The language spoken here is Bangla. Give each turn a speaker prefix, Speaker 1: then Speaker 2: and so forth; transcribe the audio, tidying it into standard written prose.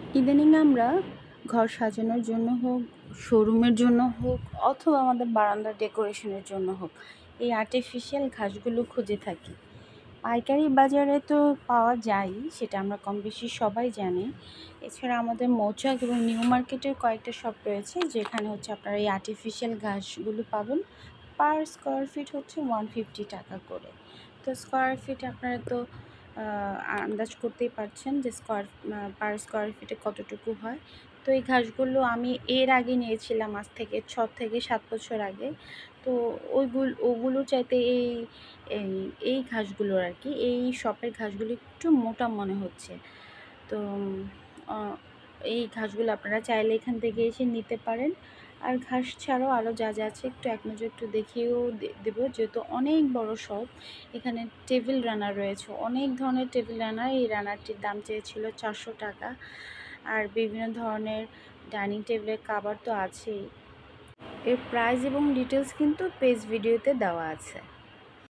Speaker 1: ইদানিং আমরা ঘর সাজানোর জন্য হোক, শোরুমের জন্য হোক, অথবা আমাদের বারান্দার ডেকোরেশনের জন্য হোক, এই আর্টিফিশিয়াল ঘাসগুলো খুঁজে থাকি। পাইকারি বাজারে তো পাওয়া যায়ই, সেটা আমরা কম বেশি সবাই জানি। এছাড়া আমাদের মৌচাক এবং নিউ মার্কেটের কয়েকটা শপ রয়েছে, যেখানে হচ্ছে আপনারা এই আর্টিফিশিয়াল ঘাসগুলো পাবেন। পার স্কোয়ার ফিট হচ্ছে 150 টাকা করে। তো স্কোয়ার ফিট আপনারা তো আন্দাজ করতেই পারছেন যে পার স্কোয়ার ফিটে কতটুকু হয়। তো এই ঘাসগুলো আমি এর আগে নিয়েছিলাম, আজ থেকে 6 থেকে 7 বছর আগে। তো ওগুলোর চাইতে এই এই ঘাসগুলোর আর কি, এই শপের ঘাসগুলো একটু মোটা মনে হচ্ছে। তো এই ঘাসগুলো আপনারা চাইলে এখান থেকে এসে নিতে পারেন। আর ঘাস ছাড়াও আরও যা যা আছে এক নজর একটু দেখিয়েও দেবো, যেহেতু অনেক বড় শপ। এখানে টেবিল রানার রয়েছে, অনেক ধরনের টেবিল রানার। এই রানারটির দাম চেয়েছিল 400 টাকা। আর বিভিন্ন ধরনের ডাইনিং টেবিলের কাভার তো আছেই। এর প্রাইস এবং ডিটেলস কিন্তু পেজ ভিডিওতে দেওয়া আছে।